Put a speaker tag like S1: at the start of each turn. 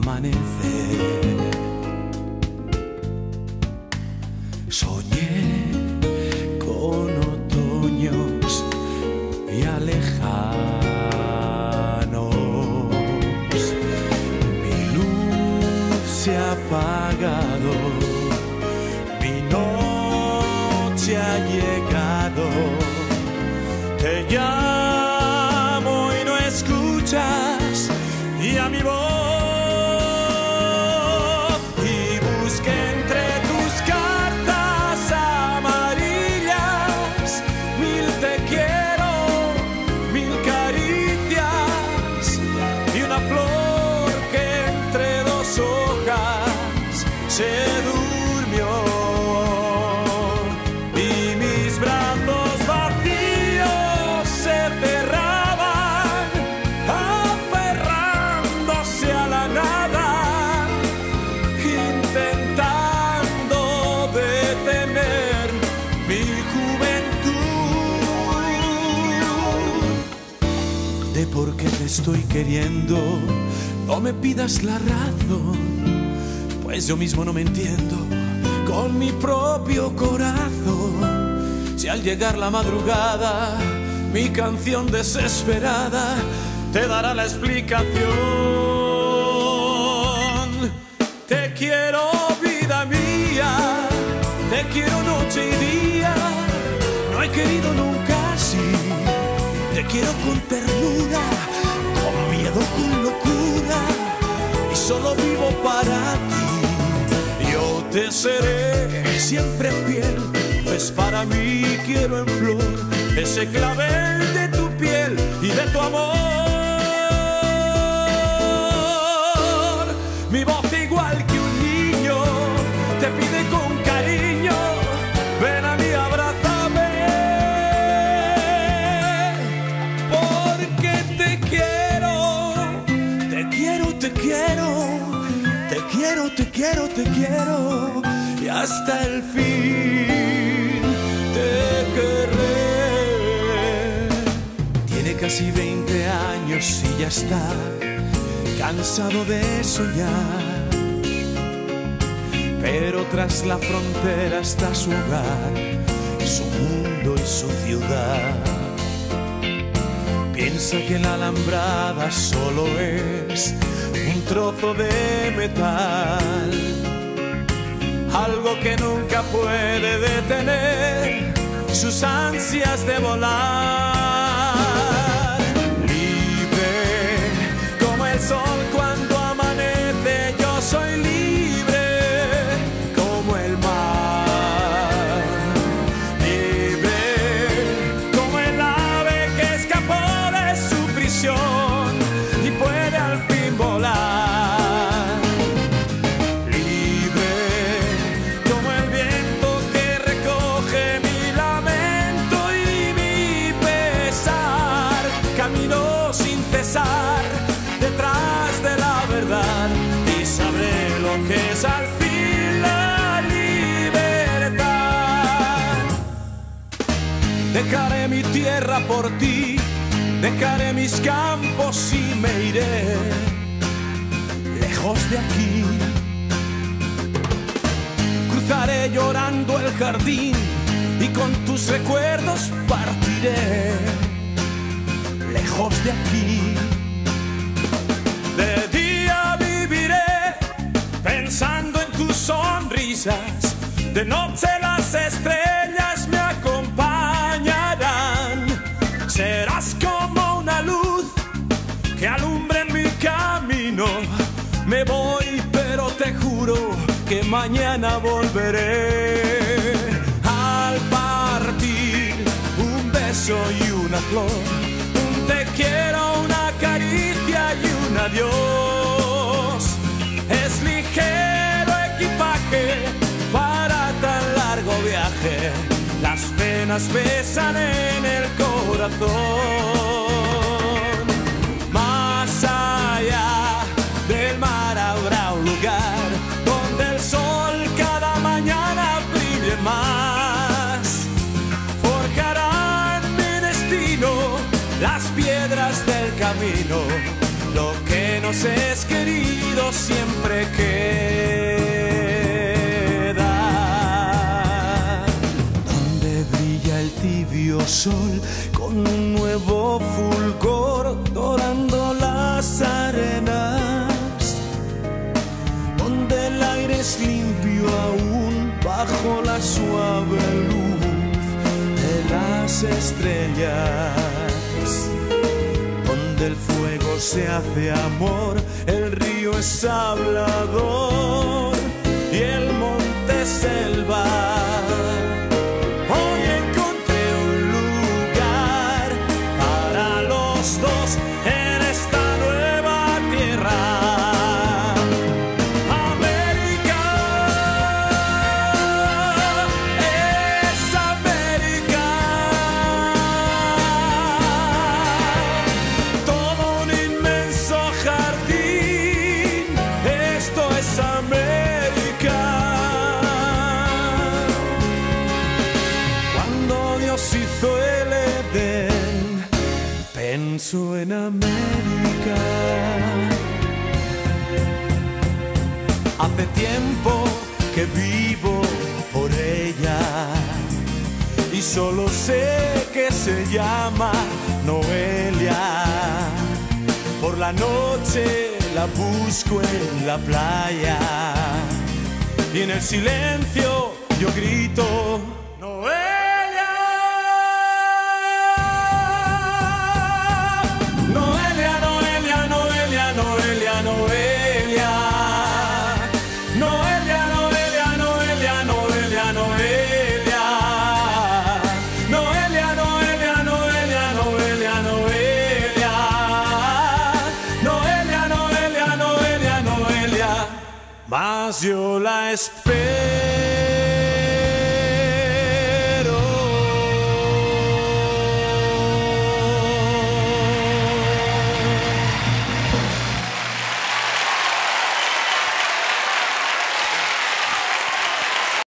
S1: amanecer. Soñé con otoños ya lejanos. Mi luz se ha apagado, mi noche ha llegado. Te llamo y no escuchas, y a mi voz y busqué entre tus cartas amarillas mil te quiero, mil caricias y una flor que entre dos hojas se durmió. Y mis brazos vacíos se cerraban, aferrándose a la nada, intentando detener mi juventud. De por qué te estoy queriendo, no me pidas la razón, pues yo mismo no me entiendo con mi propio corazón. Si al llegar la madrugada, mi canción desesperada te dará la explicación. Te quiero, vida mía, te quiero noche y día. No he querido nunca así. Te quiero con ternura, con miedo, con locura, y solo vivo para ti. Yo te seré siempre fiel, pues para mí quiero en flor ese clavel de tu piel y de tu amor. Mi voz igual que un niño te pide con cariño, ven a mí, abrázame, porque te quiero, te quiero, te quiero, te quiero, te quiero, te quiero, y hasta el fin te querré. Tiene casi 20 años y ya está cansado de soñar, pero tras la frontera está su hogar, su mundo y su ciudad. Piensa que la alambrada solo es un trozo de metal, algo que nunca puede detener sus ansias de volar. Libre como el sol cuando amanece, yo soy libre como el mar. Libre como el ave que escapó de su prisión y puede al fin volar. Libre como el viento que recoge mi lamento y mi pesar. Camino sin cesar detrás de la verdad y sabré lo que es al fin la libertad. Dejaré mi tierra por ti, dejaré mis campos y me iré lejos de aquí. Cruzaré llorando el jardín y con tus recuerdos partiré lejos de aquí. De día viviré pensando en tus sonrisas, de noche las estrellas me acompañarán. Serás como una luz que alumbre en mi camino. Me voy, pero te juro que mañana volveré. Al partir, un beso y una flor, un te quiero, una caricia y un adiós. Es ligero equipaje para tan largo viaje, las penas pesan en el corazón. Más allá del mar habrá un lugar donde el sol cada mañana brille más. Forjarán mi destino las piedras del camino, lo que nos es querido. olvido siempre queda. Donde brilla el tibio sol con un nuevo fulgor dorando las arenas, donde el aire es limpio aún bajo la suave luz de las estrellas, donde el fuego se hace amor, el río es hablador y el monte selva. Hoy encontré un lugar para los dos en esta nueva tierra. América es América. Todo un inmenso jardín, esto es América. Cuando Dios hizo el Edén, pensó en América. Hace tiempo que vivo por ella y solo sé que se llama Noelia. Por la noche la busco en la playa y en el silencio yo grito Noelia. Noelia, Noelia, Noelia, Noelia, Noelia. Noelia, Noelia, Noelia, Noelia, Noelia. Noelia, Noelia, Noelia, Noelia, Noelia. Noelia, Noelia, Noelia, Noelia. Mas yo la espero.